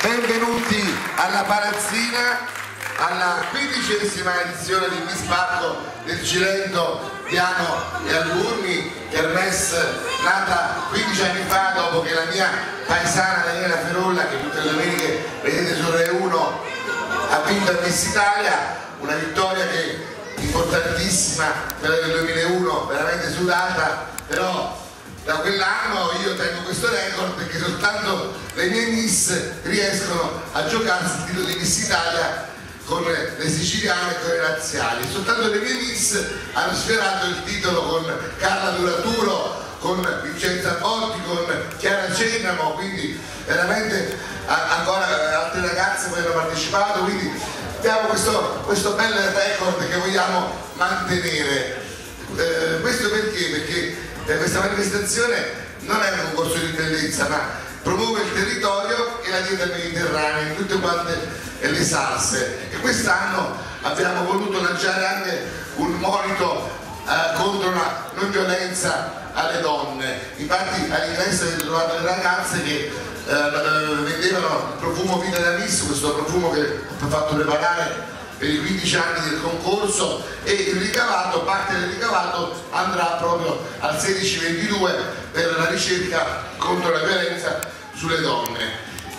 Benvenuti alla Palazzina, alla 15ª edizione di Miss Parco del Cilento, Piano e Alburni, kermesse nata 15 anni fa dopo che la mia paesana Daniela Ferolla, che tutte le domeniche vedete su Rai 1, ha vinto a Miss Italia, una vittoria che è importantissima, quella del 2001, veramente sudata, però da quell'anno io tengo questo record perché soltanto le mie Miss riescono a giocarsi il titolo di Miss Italia con le siciliane e con le razziali. Soltanto le mie Miss hanno sfiorato il titolo con Carla Duraturo, con Vincenza Botti, con Chiara Cenamo, quindi veramente ancora altre ragazze poi hanno partecipato, quindi abbiamo questo bel record che vogliamo mantenere. Questo perché questa manifestazione non è un concorso di bellezza, ma promuove il territorio e la dieta mediterranea in tutte quante le salse, e quest'anno abbiamo voluto lanciare anche un monito contro la non violenza alle donne. Infatti all'ingresso avete trovato le ragazze che vendevano il profumo Vita da Miss, questo profumo che ho fatto preparare per i 15 anni del concorso, e il ricavato, parte del ricavato andrà proprio al 1622 per la ricerca contro la violenza sulle donne.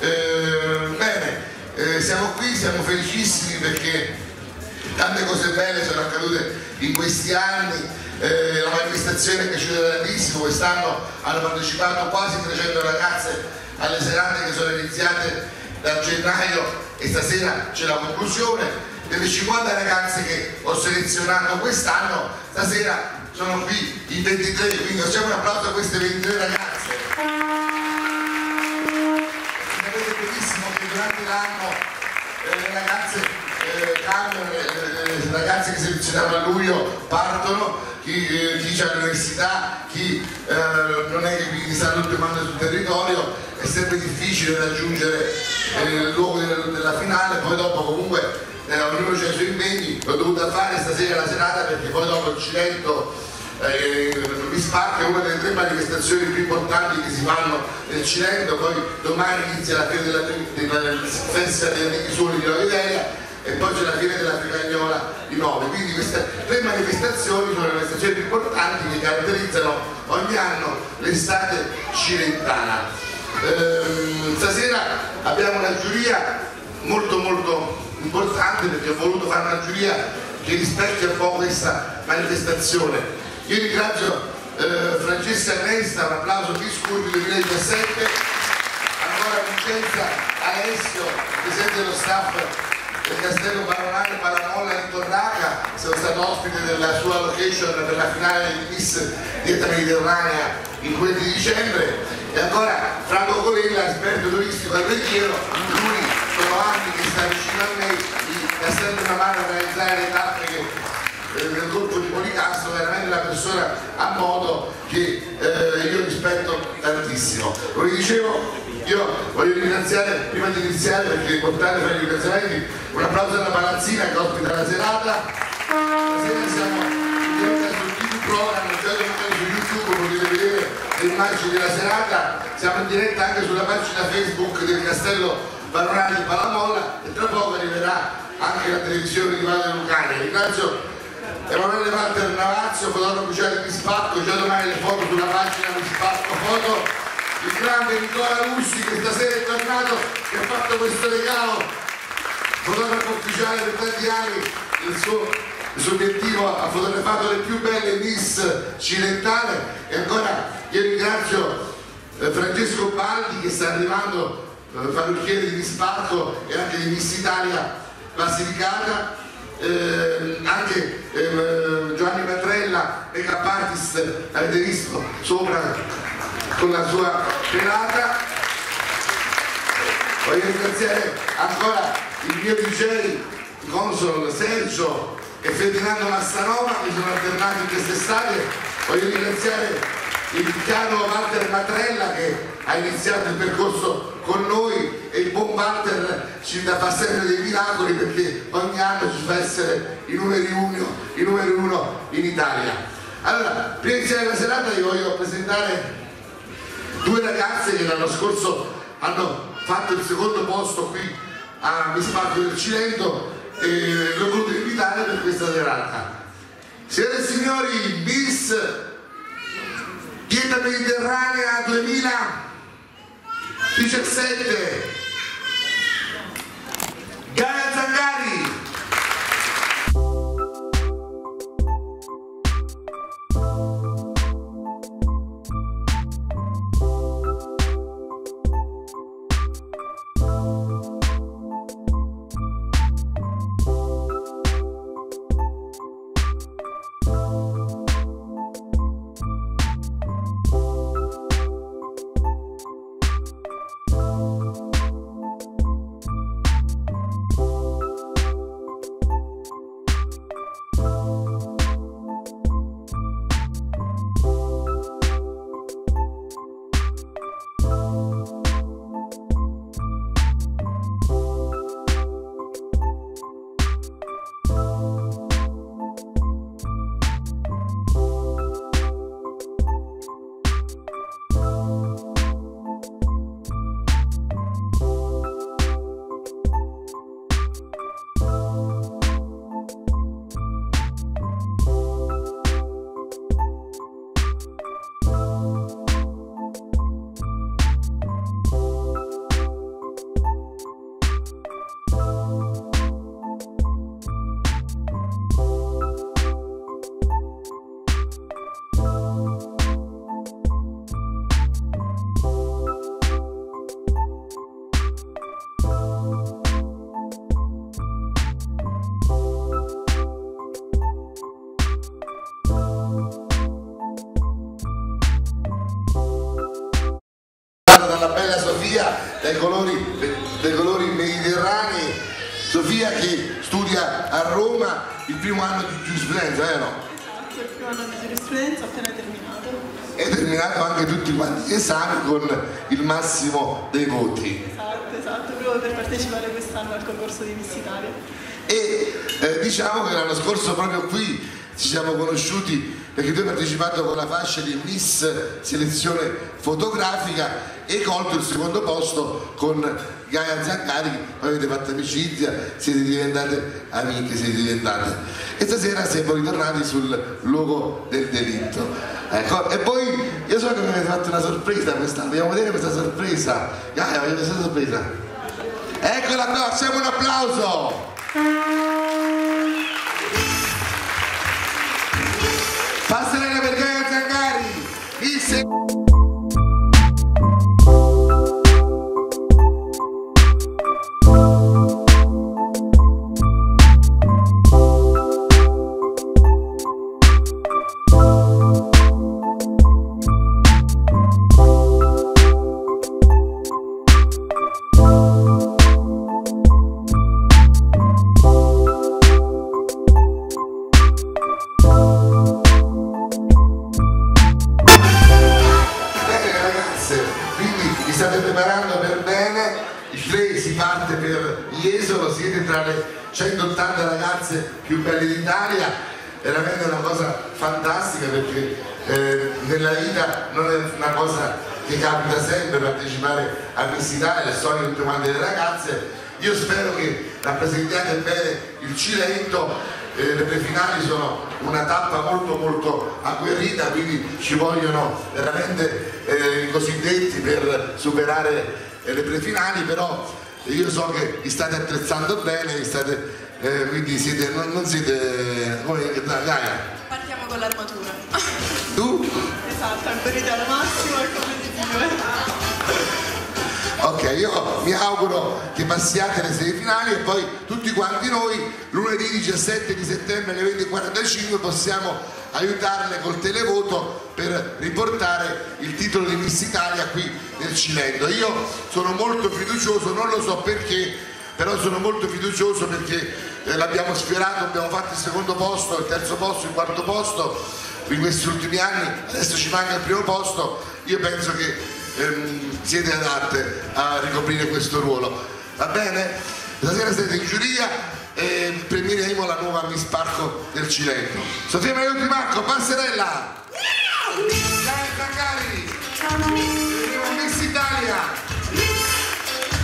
Siamo qui, siamo felicissimi perché tante cose belle sono accadute in questi anni, la manifestazione è piaciuta tantissimo, quest'anno hanno partecipato quasi 300 ragazze alle serate che sono iniziate da gennaio e stasera c'è la conclusione. Delle 50 ragazze che ho selezionato quest'anno, stasera sono qui i 23, quindi facciamo un applauso a queste 23 ragazze. Sapete benissimo che durante l'anno le ragazze cambiano, le ragazze che selezionavano a luglio partono, chi c'è all'università, chi non è che quindi sta tutte mani sul territorio, è sempre difficile raggiungere il luogo della finale, poi dopo comunque ognuno c'ha i suoi impegni. L'ho dovuta fare stasera la serata perché poi dopo il Cilento Miss Parco è una delle 3 manifestazioni più importanti che si fanno nel Cilento, poi domani inizia la fiera della festa degli antichi suoli di Nuova Italia e poi c'è la fiera della Frigagnola di Nove, quindi queste 3 manifestazioni sono le manifestazioni più importanti che caratterizzano ogni anno l'estate cilentana. Stasera abbiamo una giuria molto importante perché ho voluto fare una giuria che rispecchia un po' questa manifestazione. Io ringrazio Francesca Nesta, un applauso Fiscurbi 2017, ancora Vincenza Alessio, presidente dello staff del Castello Baronale Palamolla in Torraca, sono stato ospite della sua location per la finale di Miss Dieta Mediterranea il 20 dicembre, e ancora Franco Colella, esperto turistico alberghiero, lui sono anni che sta vicino a me, mi dà sempre una mano a realizzare le tappe del gruppo di Policastro, veramente una persona a modo che io rispetto tantissimo. Come dicevo, io voglio ringraziare, prima di iniziare, perché è importante fare i ringraziamenti, un applauso alla Palazzina che ospita la serata. Stasera siamo in diretta sul TV Program, su YouTube, potete vedere le immagini della serata, siamo in diretta anche sulla pagina Facebook del Castello Baronale di Palamolla e tra poco arriverà anche la televisione di Valle Lucania. Ringrazio Emanuele Walter Navazio, fotografo ufficiale di Miss Parco, già domani le foto sulla pagina Miss Parco Foto, il grande Nicola Russi che stasera è tornato, che ha fatto questo regalo, fotografo ufficiale per tanti anni, il suo obiettivo ha fotografato le più belle Miss cilentane, e ancora io ringrazio Francesco Baldi che sta arrivando, parrucchiere di Miss Parco e anche di Miss Italia Basilicata, anche Giovanni Matrella, make-up artist, avete visto sopra con la sua pelata. Voglio ringraziare ancora il mio DJ, Consol Sergio e Ferdinando Massanova che sono alternati in quest'estate. Voglio ringraziare il caro Walter Matrella che ha iniziato il percorso con noi, e il buon Walter ci fa sempre dei miracoli perché ogni anno ci fa essere i numeri uno in Italia. Allora, prima di iniziare la serata io voglio presentare 2 ragazze che l'anno scorso hanno fatto il secondo posto qui a Miss Parco del Cilento e l'ho voluto invitare per questa serata. Signore e signori, Miss Dieta Mediterranea 2017, Gaia Zangari. Dalla bella Sofia, dai colori mediterranei. Sofia che studia a Roma il primo anno di giurisprudenza, vero? Esatto, il primo anno di giurisprudenza appena terminato. E terminato anche tutti quanti gli esami con il massimo dei voti. Esatto, proprio per partecipare quest'anno al concorso di Miss Italia. E diciamo che l'anno scorso proprio qui ci siamo conosciuti perché tu hai partecipato con la fascia di Miss Selezione Fotografica e hai colto il secondo posto con Gaia Zangari, poi avete fatto amicizia, siete diventate amiche, siete diventate. E stasera siamo ritornati sul luogo del delitto. Ecco, e poi io so che mi avete fatto una sorpresa quest'anno, vogliamo vedere questa sorpresa. Gaia, voglio vedere questa sorpresa. Eccola qua, facciamo un applauso! Passerella per Gaia Zangari, state preparando per bene, il 3 si parte per Jesolo, siete tra le 180 ragazze più belle d'Italia, veramente una cosa fantastica perché nella vita non è una cosa che capita sempre partecipare a Miss Italia, il sogno di tutte quante le ragazze. Io spero che rappresentiate bene il Cilento. Le prefinali sono una tappa molto agguerrita, quindi ci vogliono veramente i cosiddetti per superare le prefinali, però io so che vi state attrezzando bene, quindi siete, non siete come Gaia. Partiamo con l'armatura. Tu? Esatto, agguerrita al massimo e competitivo. Ok, io mi auguro che passiate le semifinali e poi tutti quanti noi lunedì 17 di settembre alle 20:45 possiamo aiutarle col televoto per riportare il titolo di Miss Italia qui nel Cilento. Io sono molto fiducioso, non lo so perché, però sono molto fiducioso perché l'abbiamo sfiorato, abbiamo fatto il secondo posto, il terzo posto, il quarto posto in questi ultimi anni, adesso ci manca il primo posto. Io penso che siete adatte a ricoprire questo ruolo, va bene? Stasera siete in giuria e premieremo la nuova Miss Parco del Cilento. Sofia Maria Di Marco, passerella! Gaia Zangari! Miss Italia!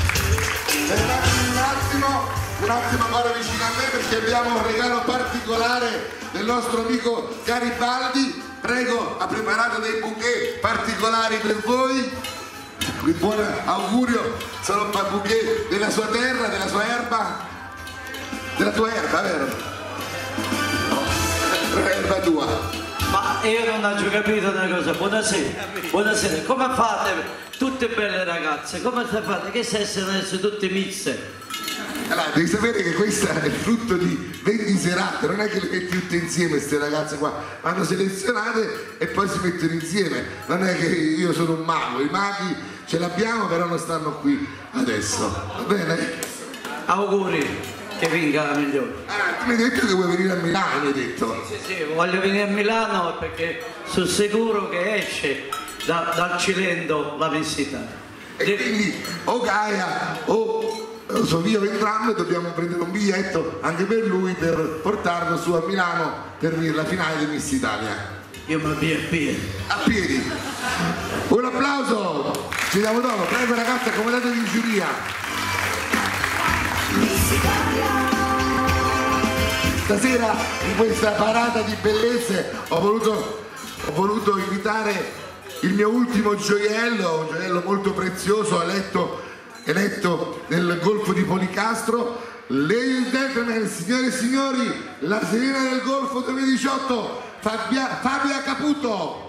Un attimo ancora vicino a me perché abbiamo un regalo particolare del nostro amico Garibaldi. Prego, ha preparato dei bouquet particolari per voi. Un buon augurio, sono bouquet della sua terra, della sua erba. Della tua erba, vero? No, l'erba tua. Ma io non ho capito una cosa, buonasera, come fate, tutte belle ragazze, come fate, che se essere adesso tutte miste? Allora, devi sapere che questa è il frutto di 20 serate, non è che le metti tutte insieme queste ragazze qua, vanno selezionate e poi si mettono insieme, non è che io sono un mago, i maghi ce l'abbiamo però non stanno qui adesso, va bene? Auguri, che vinca la migliore. Ah, tu mi hai detto che vuoi venire a Milano, mi hai detto? Sì, voglio venire a Milano perché sono sicuro che esce dal Cilento la Miss Italia. E quindi o Gaia o io entrambi dobbiamo prendere un biglietto anche per lui per portarlo su a Milano per la finale di Miss Italia. Io mi avvio a piedi. A piedi. Un applauso, ci diamo dopo, prego ragazzi, accomodatevi in giuria. Stasera in questa parata di bellezze ho voluto invitare il mio ultimo gioiello, un gioiello molto prezioso, eletto nel Golfo di Policastro. Ladies and gentlemen, signore e signori, la Sirena del Golfo 2018, Fabia Caputo.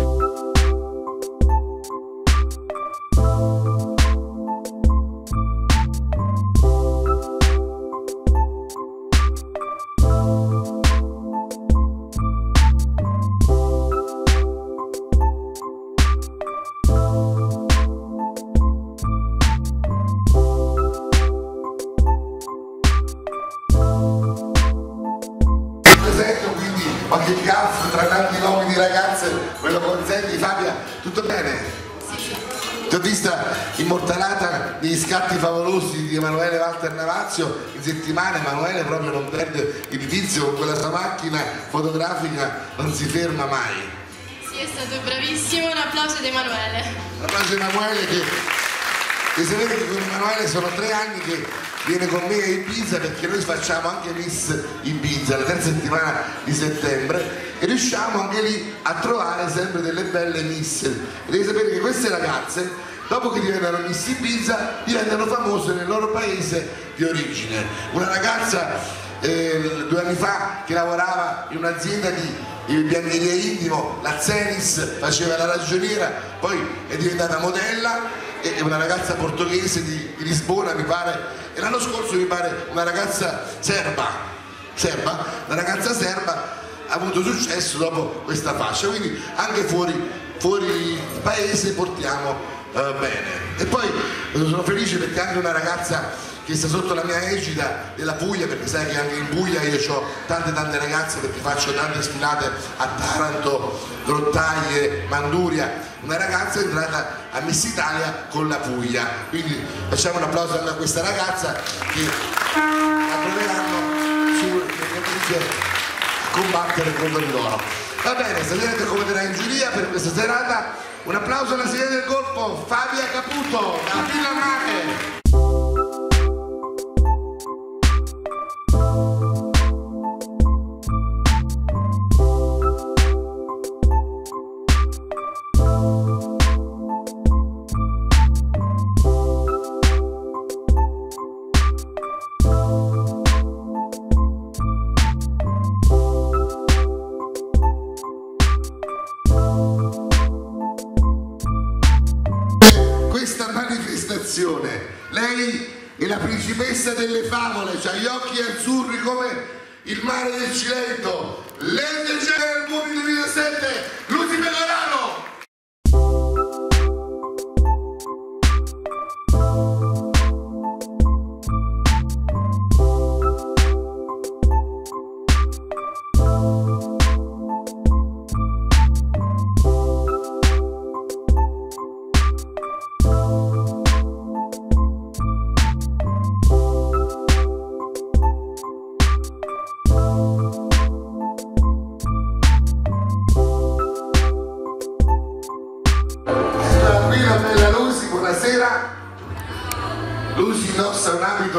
Qualche gaff tra tanti nomi di ragazze, me lo consenti Fabia? Tutto bene? Sì. Ti ho vista immortalata negli scatti favolosi di Emanuele Walter Navazio in settimana. Emanuele proprio non perde il vizio, con quella sua macchina fotografica non si ferma mai. Sì, è stato bravissimo, un applauso ad Emanuele. Un applauso ad Emanuele che sapete che con Emanuele sono 3 anni che viene con me a Ibiza, perché noi facciamo anche Miss Ibiza la terza settimana di settembre e riusciamo anche lì a trovare sempre delle belle miss. E devi sapere che queste ragazze dopo che diventano Miss Ibiza diventano famose nel loro paese di origine. Una ragazza 2 anni fa che lavorava in un'azienda di biancheria intimo, la Zenis, faceva la ragioniera, poi è diventata modella, è una ragazza portoghese di Lisbona mi pare, e l'anno scorso mi pare una ragazza serba, una ragazza serba ha avuto successo dopo questa fascia, quindi anche fuori paese portiamo bene. E poi sono felice perché anche una ragazza che sta sotto la mia egida della Puglia, perché sai che anche in Puglia io ho tante ragazze perché faccio tante sfilate a Taranto, Grottaglie, Manduria. Una ragazza è entrata a Miss Italia con la Puglia, quindi facciamo un applauso anche a questa ragazza che la troveranno a combattere contro di loro. Va bene, stasera ti accomoderai in giuria per questa serata. Un applauso alla Sirena del Golfo, Fabia Caputo, da Villa Mare. Lei è la principessa delle favole, ha gli occhi azzurri come il mare del Cilento. Lei del Buoni 2017, Lucy Pelorano.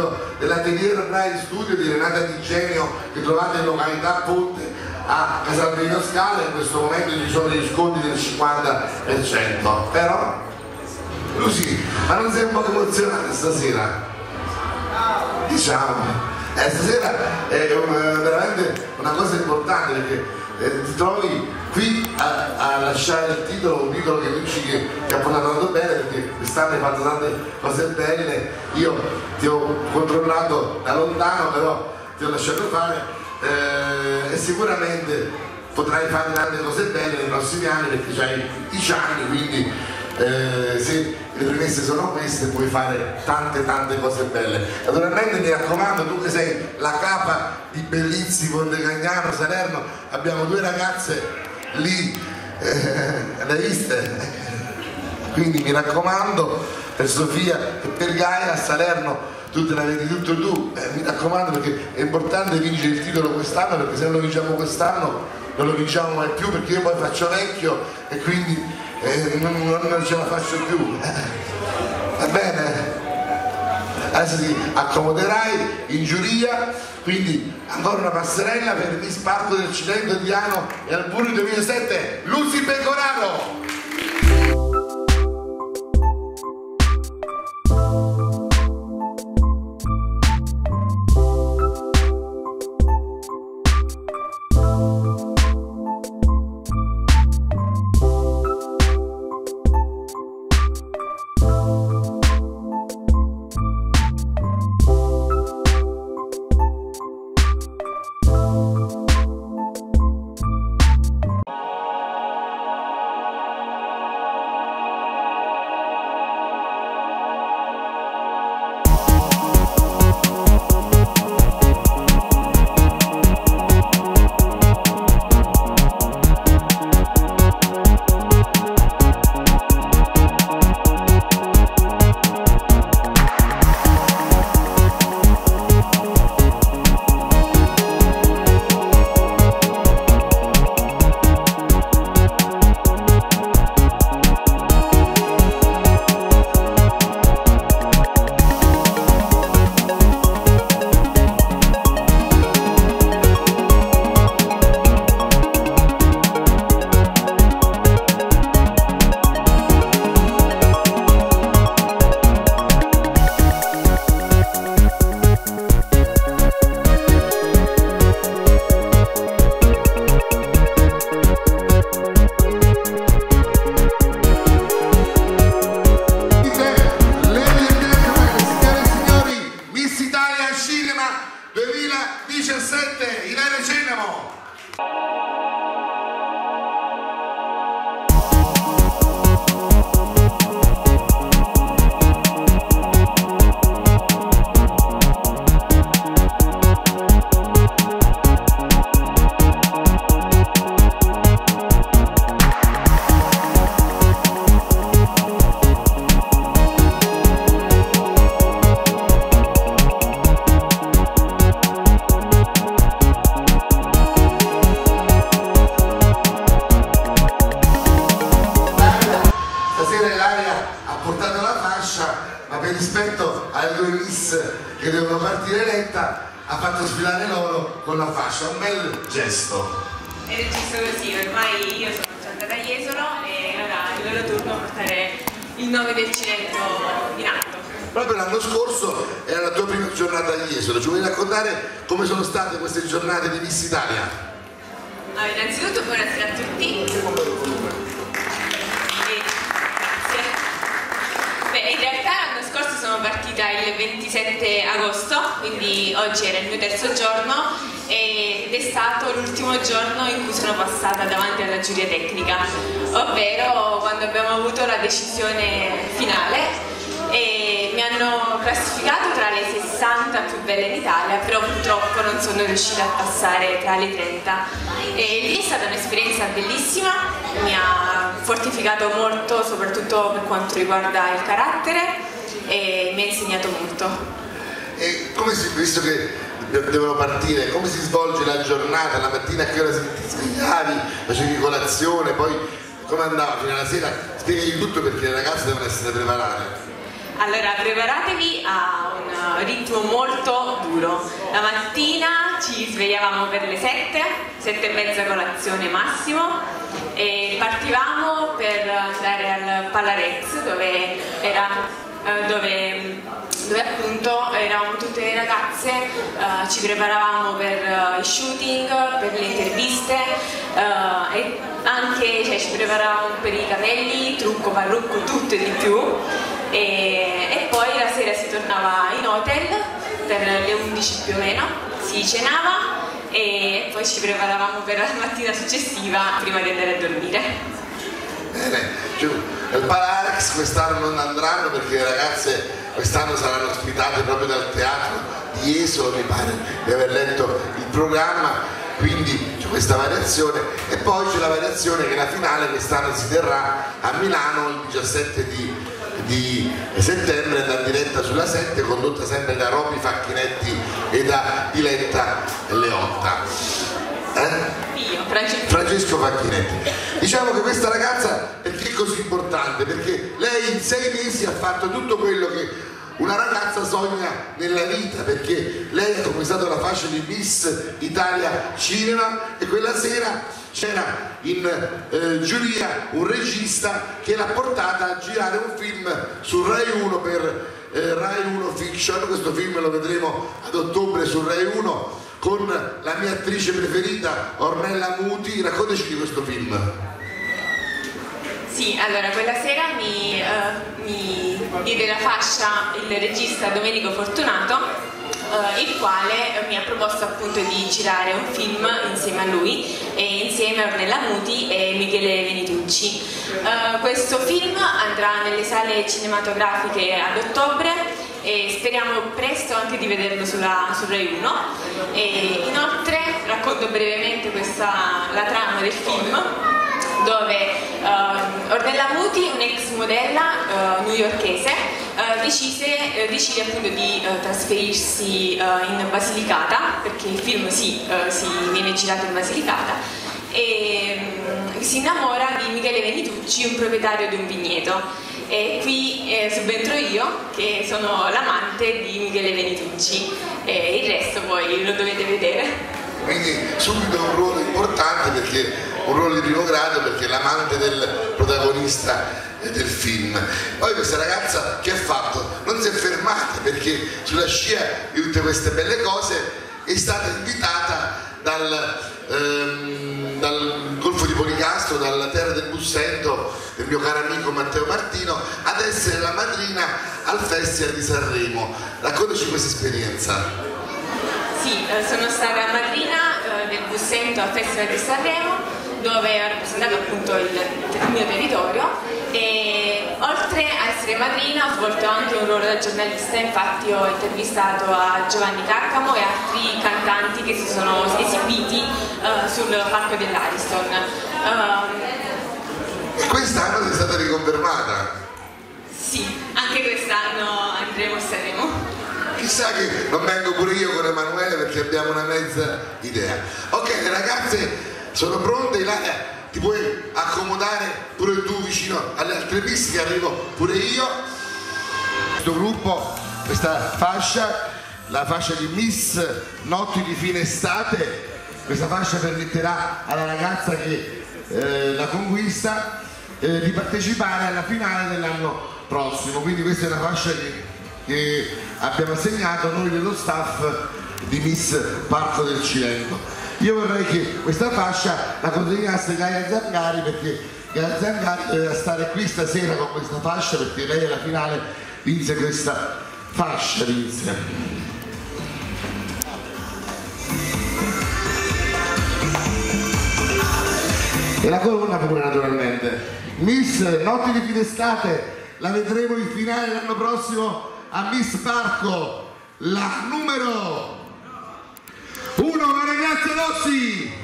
proposito dell'atelier Rai Studio di Renata Di Genio, che trovate in località Ponte a Casalbino Scala. In questo momento ci sono degli sconti del 50%, però Lucy, ma non sei un po' emozionata stasera? Diciamo, stasera è veramente una cosa importante, perché ti trovi qui a lasciare il titolo, un titolo che ha portato bene, perché quest'anno hai fatto tante cose belle. Io ti ho controllato da lontano, però ti ho lasciato fare, e sicuramente potrai fare tante cose belle nei prossimi anni, perché hai 15 anni, quindi se le premesse sono queste puoi fare tante cose belle. Naturalmente mi raccomando, tu che sei la capa di Bellizzi, Ponte Cagnano, Salerno, abbiamo 2 ragazze lì, le viste? Quindi mi raccomando, per Sofia e per Gaia a Salerno tu te la vedi tutto tu, mi raccomando, perché è importante vincere il titolo quest'anno, perché se non lo vinciamo quest'anno non lo vinciamo mai più, perché io poi faccio vecchio e quindi non ce la faccio più. Va bene? Adesso ti accomoderai in giuria, quindi ancora una passerella per Miss Parco del Cilento Diano e Alburi 2007, Lucy Pecoraro. Ma per rispetto alle 2 miss che devono partire eletta ha fatto sfilare loro con la fascia, un bel gesto. È deciso così, ormai io sono già andata a Jesolo e ora è il loro turno a portare il nome del Cilento in alto. Proprio l'anno scorso era la tua prima giornata a Jesolo, ci vuoi raccontare come sono state queste giornate di Miss Italia? Allora, innanzitutto buonasera a tutti. In realtà l'anno scorso sono partita il 27 agosto, quindi oggi era il mio terzo giorno ed è stato l'ultimo giorno in cui sono passata davanti alla giuria tecnica, ovvero quando abbiamo avuto la decisione finale e mi hanno classificato tra le 60 più belle in Italia, però purtroppo non sono riuscita a passare tra le 30 e lì è stata un'esperienza bellissima, mi ha fortificato molto soprattutto per quanto riguarda il carattere e mi ha insegnato molto. E come si, visto che devono partire, come si svolge la giornata? La mattina a che ora ti svegliavi, facevi colazione, poi come andava fino alla sera? Spiegagli tutto perché le ragazze devono essere preparate. Allora, preparatevi a un ritmo molto duro. La mattina ci svegliavamo per le 7 e mezza colazione massimo, e partivamo per andare al Pallarex dove appunto eravamo tutte le ragazze, ci preparavamo per i shooting, per le interviste, e anche ci preparavamo per i capelli, trucco, parrucco, tutto e di più, e poi la sera si tornava in hotel per le 11 più o meno, si cenava e poi ci preparavamo per la mattina successiva prima di andare a dormire. Bene, al Pallarex quest'anno non andranno perché le ragazze quest'anno saranno ospitate proprio dal teatro di Jesolo, mi pare di aver letto il programma, quindi c'è questa variazione, e poi c'è la variazione che la finale quest'anno si terrà a Milano il 17 di settembre, da diretta sulla 7, condotta sempre da Roby Facchinetti e da Diletta Leotta. Francesco Facchinetti. Diciamo che questa ragazza perché è così importante? Perché lei in 6 mesi ha fatto tutto quello che una ragazza sogna nella vita, perché lei ha conquistato la fascia di Miss Italia Cinema, e quella sera c'era in giuria un regista che l'ha portata a girare un film su Rai 1 per Rai 1 Fiction. Questo film lo vedremo ad ottobre su Rai 1 con la mia attrice preferita Ornella Muti. Raccontaci di questo film. Sì, allora quella sera mi diede la fascia il regista Domenico Fortunato, il quale mi ha proposto appunto di girare un film insieme a lui e insieme a Ornella Muti e Michele Venitucci. Questo film andrà nelle sale cinematografiche ad ottobre e speriamo presto anche di vederlo su Rai 1. E inoltre racconto brevemente la trama del film, dove Ornella Muti, un'ex modella newyorkese, decide appunto di trasferirsi in Basilicata, perché il film si viene girato in Basilicata, e si innamora di Michele Venitucci, un proprietario di un vigneto. E qui subentro io, che sono l'amante di Michele Venitucci, e il resto poi lo dovete vedere. Quindi subito un ruolo importante, perché un ruolo di primo grado, perché è l'amante del protagonista del film. Poi questa ragazza che ha fatto? Non si è fermata, perché sulla scia di tutte queste belle cose è stata invitata dal Golfo di Policastro, dalla terra del Bussento, del mio caro amico Matteo Martino, ad essere la madrina al Festival di Sanremo. Raccontaci questa esperienza. Sì, sono stata madrina del Bussento al Festival di Sanremo, dove ho rappresentato appunto il mio territorio, e oltre a essere madrina ho svolto anche un ruolo da giornalista. Infatti ho intervistato a Giovanni Caccamo e altri cantanti che si sono esibiti sul palco dell'Ariston. E quest'anno sei stata riconfermata? Sì, anche quest'anno andremo a Sanremo. Chissà che non vengo pure io con Emanuele, perché abbiamo una mezza idea. Ok, le ragazze sono pronte. Ilaria, ti puoi accomodare pure tu vicino alle altre piste, che arrivo pure io. Questo gruppo, questa fascia, la fascia di Miss Notti di Fine Estate, questa fascia permetterà alla ragazza che la conquista di partecipare alla finale dell'anno prossimo. Quindi questa è una fascia che abbiamo assegnato noi dello staff di Miss Parco del Cilento. Io vorrei che questa fascia la consegnasse Gaia Zangari, perché Gaia Zangari doveva stare qui stasera con questa fascia, perché lei alla finale vinse questa fascia. E la corona pure, naturalmente. Miss Notti di Fine Estate la vedremo in finale l'anno prossimo a Miss Parco, la numero 1, la ragazza Rossi.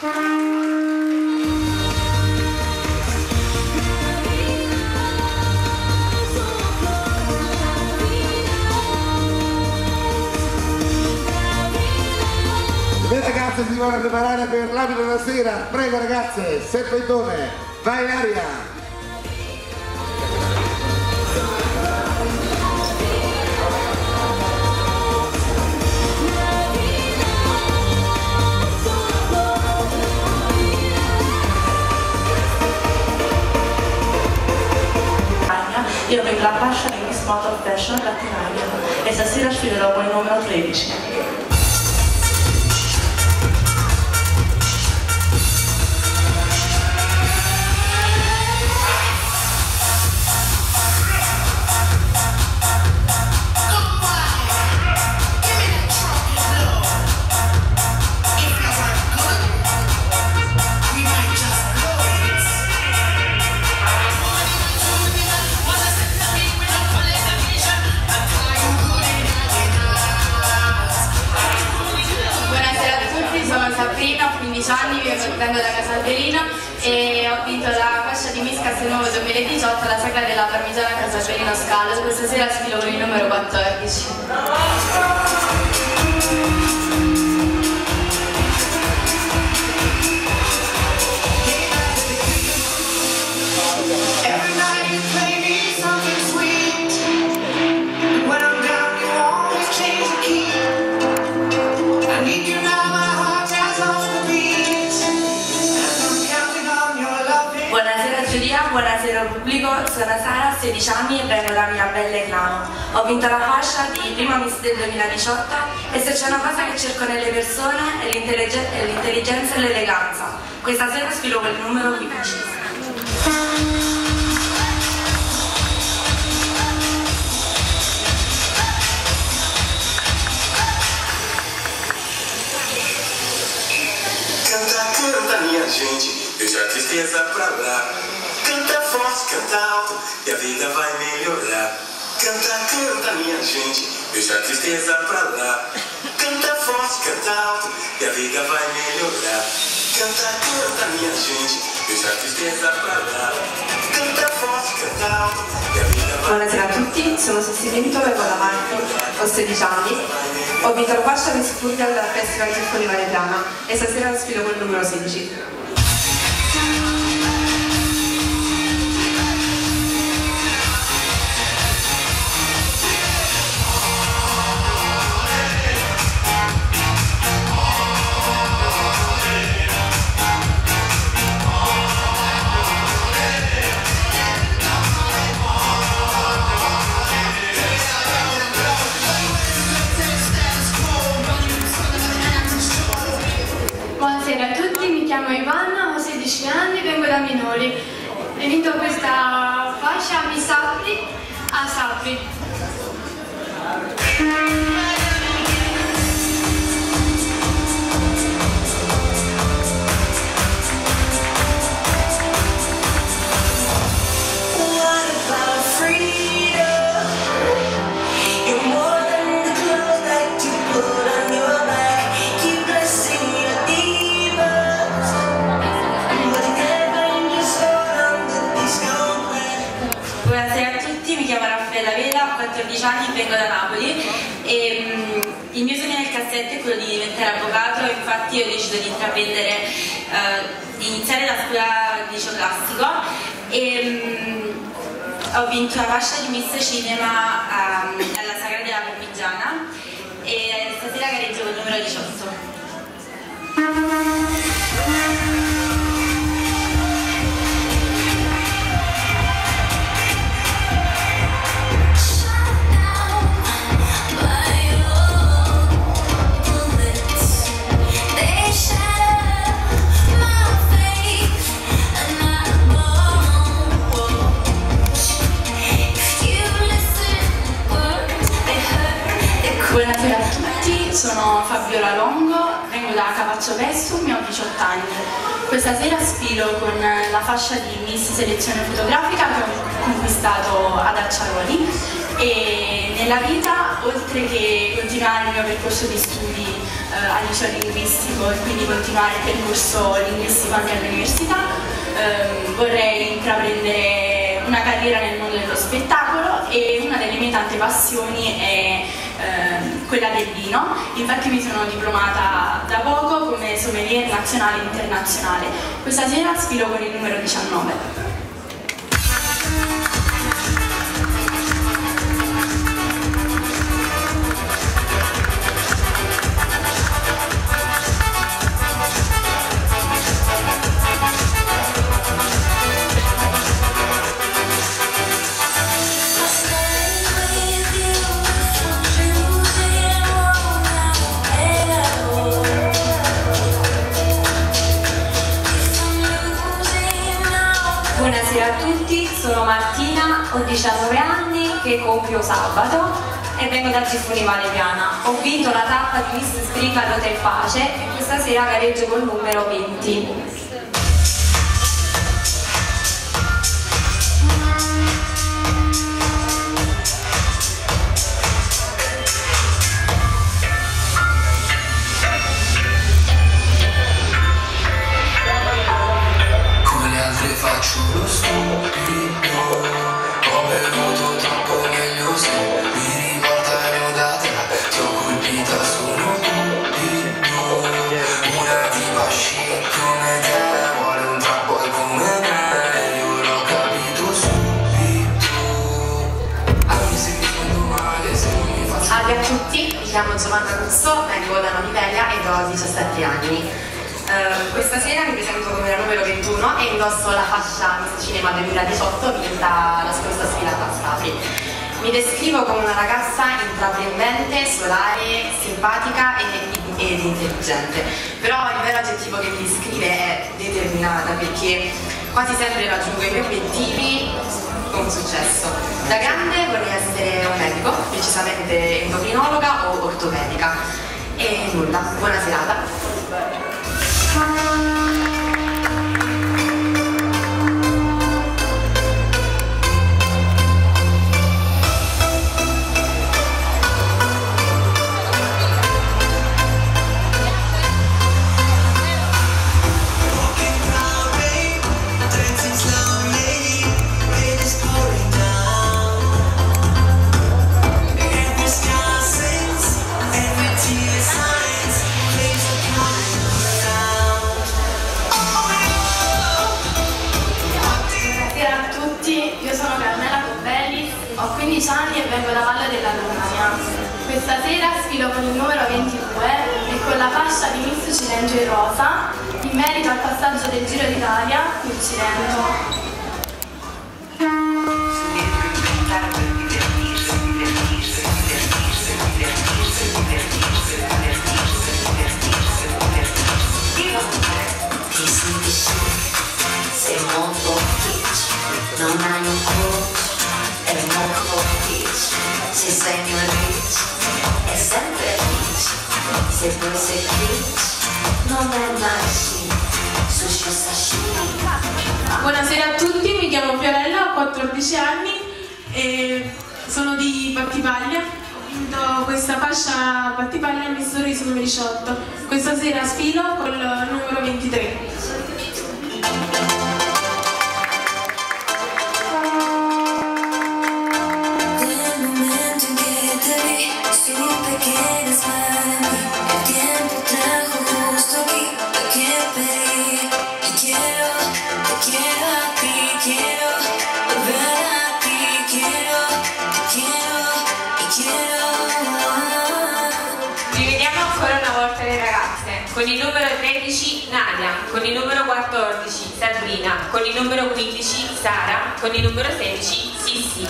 Le ragazze si devono preparare per l'abito da sera. Prego ragazze, serpentone, vai in aria. fashion lattinaria e stasera sfiderò con il numero 13. Vengo da Casalverino e ho vinto la fascia di Miss Castelnuovo 2018 alla sagra della parmigiana Casalverino Scalo. Questa sera sfilo con il numero 14. Buonasera pubblico, sono Sara, 16 anni e vengo da Mia Belle Clano. Ho vinto la fascia di prima Miss del 2018 e se c'è una cosa che cerco nelle persone è l'intelligenza e l'eleganza. Questa sera sfilo quel numero 15. Canta minha gente, eu já te tristeza pra lá. Canta forte, canta alto, e a vida vai melhorar. Canta minha gente, deixa a tristeza pra lá. Canta forte, canta alto, e a vida vai melhorar. Canta minha gente, deixa a tristeza pra lá. Canta forte, canta alto, e a vida vai. Buonasera a tutti, sono Sessilento, vengo da Marco, ho 16 anni. Ho vinto la fascia Miss Furgal dal Festival Circoli Valetana e stasera sfido con il numero 16. Buonasera a tutti, mi chiamo Ivana, ho 16 anni, vengo da Minori. Ho vinto questa fascia a Sapri, a Sapri. Buonasera a tutti, mi chiamo Raffaella Vela, ho 14 anni e vengo da Napoli e il mio sogno nel cassetto è quello di diventare avvocato, infatti ho deciso di intraprendere, di iniziare la scuola di liceo classico e ho vinto la fascia di Miss Cinema alla sagra della parmigiana e stasera gareggio con il numero 18. Buonasera a tutti, sono Fabiola Longo, vengo da Capaccio Vestum e ho 18 anni. Questa sera sfilo con la fascia di Miss Selezione Fotografica che ho conquistato ad Acciaroli e nella vita, oltre che continuare il mio percorso di studi al liceo linguistico e quindi continuare il percorso linguistico anche all'università, vorrei intraprendere una carriera nel mondo dello spettacolo e una delle mie tante passioni è quella del vino. Infatti mi sono diplomata da poco come sommelier nazionale e internazionale. Questa sera sfilo con il numero 19. Stay with sono Martina, ho 19 anni, che compio sabato e vengo da Giffoni Piana. Ho vinto la tappa di Miss Springer Hotel Pace e questa sera gareggio col numero 20. Faccio lo stupido, ho bevuto troppo meglio se mi riportano da te, ti ho colpita solo cupido, una tipa chic come te, vuole un trap boy come me, io l'ho capito subito, anche se mi sento male, se non mi faccio... Salve a tutti, mi chiamo Giovanna Russo, vengo da Novitella ed ho 17 anni. Questa sera mi presento come la numero 21 e indosso la fascia Miss Cinema 2018 vinta la scorsa sfilata a Sapri. Mi descrivo come una ragazza intraprendente, solare, simpatica ed intelligente, però il vero aggettivo che mi descrive è determinata, perché quasi sempre raggiungo i miei obiettivi con successo. Da grande vorrei essere un medico, precisamente endocrinologa o ortopedica. E nulla, buona serata. Ho 15 anni e vengo da Valle della Lucania. Questa sera sfilo con il numero 22 e con la fascia di Miss Cilento in rosa in merito al passaggio del Giro d'Italia nel Cilento. Sei molto rich, non hai un coach, è molto rich, se sei mio rich, è sempre rich, se poi sei rich, non è mai chic, sushi o sashimi. Buonasera a tutti, mi chiamo Fiorella, ho 14 anni e sono di Battipaglia. Ho vinto questa fascia Battipaglia a Miss Sorriso numero 18. Questa sera sfilo col numero 23. Con il numero 13 Nadia, con il numero 14 Sabrina, con il numero 15 Sara, con il numero 16 Sissi.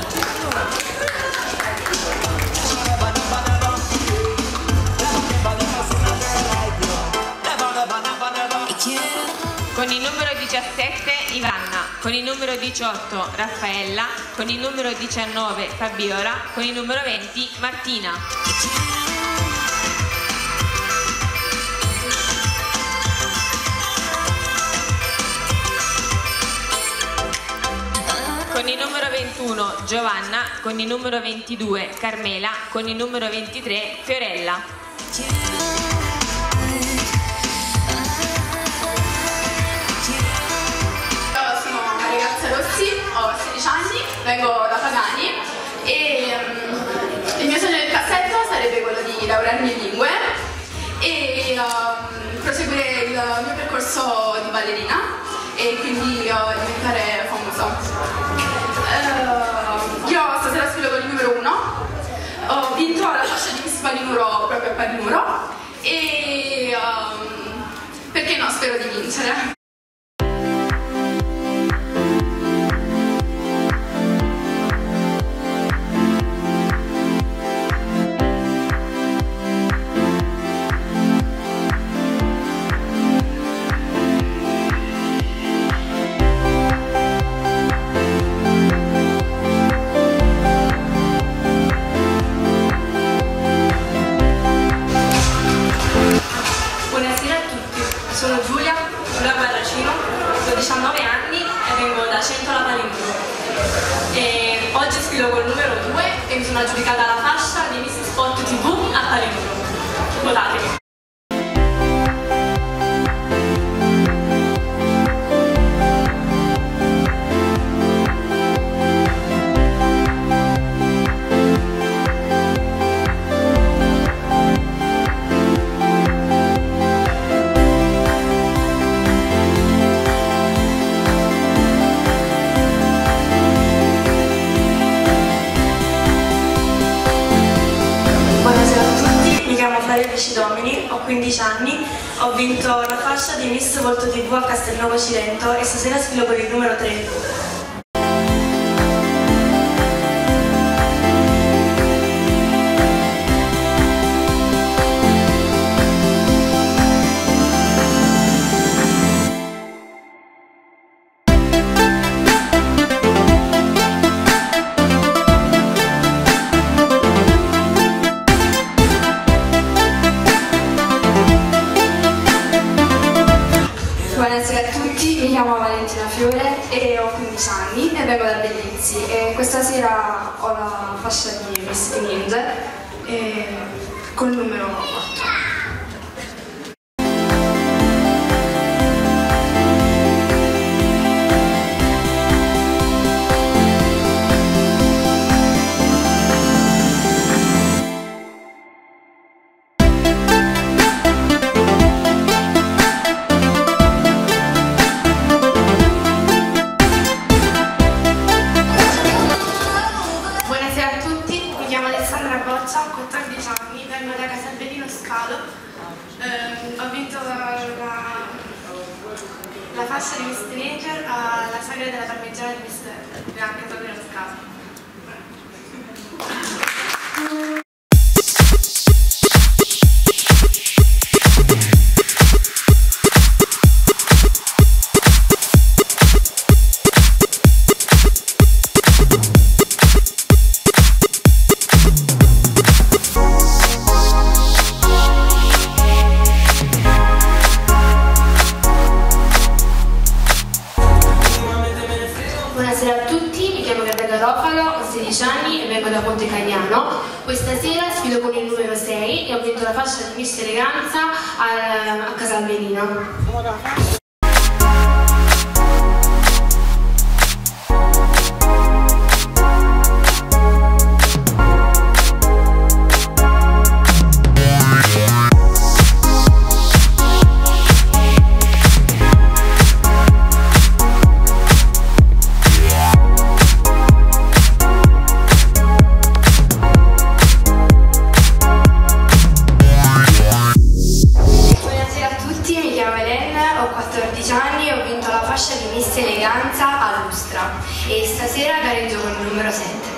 Con il numero 17 Ivanna, con il numero 18 Raffaella, con il numero 19 Fabiola, con il numero 20 Martina. Con il numero 21 Giovanna, con il numero 22 Carmela, con il numero 23 Fiorella. Sono Maria Rossi, ho 16 anni, vengo da Pagani e il mio sogno del cassetto sarebbe quello di laurearmi in lingue e proseguire il mio percorso di ballerina e quindi diventare famosa. Io stasera sfilo con il numero 1, ho vinto la fascia di Miss Palinuro proprio a Palinuro e perché no, spero di vincere. sono Giulia Barracino, ho 19 anni e vengo da Centola Palinuro. Oggi sfido col numero 2 e mi sono aggiudicata la fascia di Miss Spot TV a Palinuro. Votatemi! Domini, ho 15 anni, ho vinto la fascia di Miss Volto TV a Castelnuovo Cilento e stasera sfilo con il numero 3. Buonasera a tutti, mi chiamo Valentina Fiore e ho 15 anni e vengo da Bellizzi e questa sera ho la fascia di Miss Ninja col numero 8. Ho 14 anni, vengo da Casalbellino Scalo, ho vinto la fascia di Miss Teenager alla sagra della parmigiana di Miss Casalbellino Scalo. Buonasera a tutti, mi chiamo Gabriella Rofalo, ho 16 anni e vengo da Ponte Cagliano. Questa sera sfido con il numero 6 e ho vinto la fascia di Miss Eleganza a Casalbellino. Ho 14 anni e ho vinto la fascia di Miss Eleganza a Lustra e stasera gareggio con il numero 7.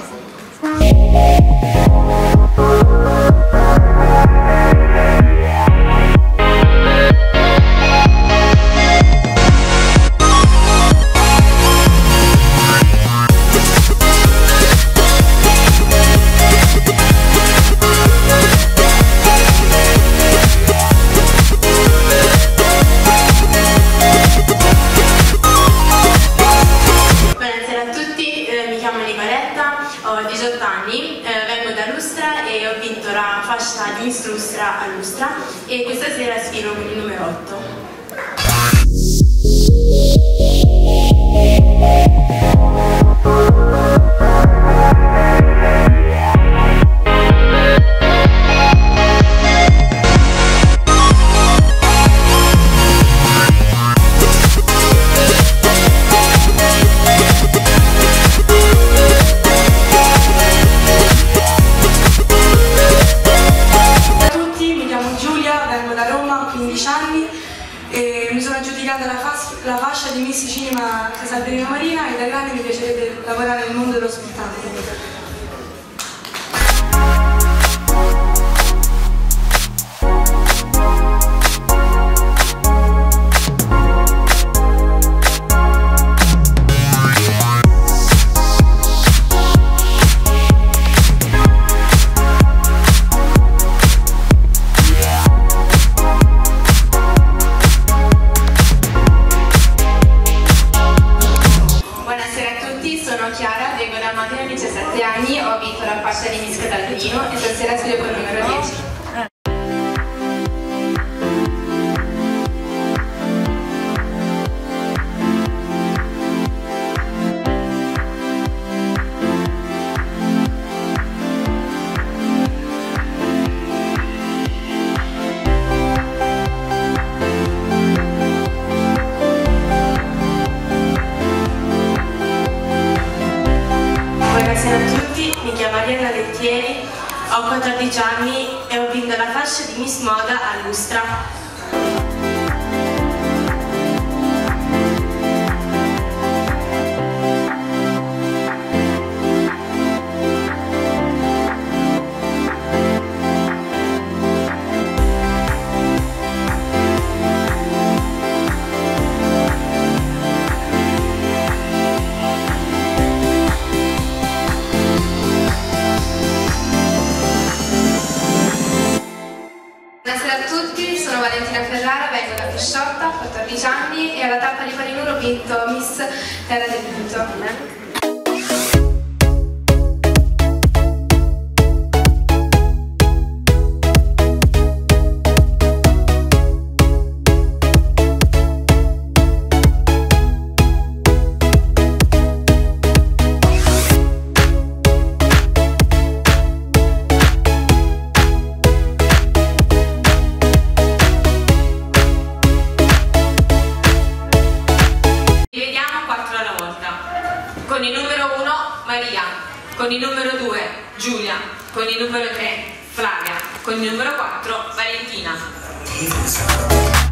Ho 18 anni, vengo da Lustra e ho vinto la fascia di Miss Lustra a Lustra e questa sera sfido con il numero 8. Mi sono aggiudicata la fascia di Miss Cinema Casalbellino Marina e da grande mi piacerebbe lavorare nel mondo dello spettacolo. Miss Moda a Lustra. Buonasera a tutti, sono Valentina Ferrara, vengo da Pisciotta, ho 14 anni e alla tappa di Palinuro ho vinto Miss Terra del Vinto. Con il numero 1 Maria, con il numero 2 Giulia, con il numero 3 Flavia, con il numero 4 Valentina.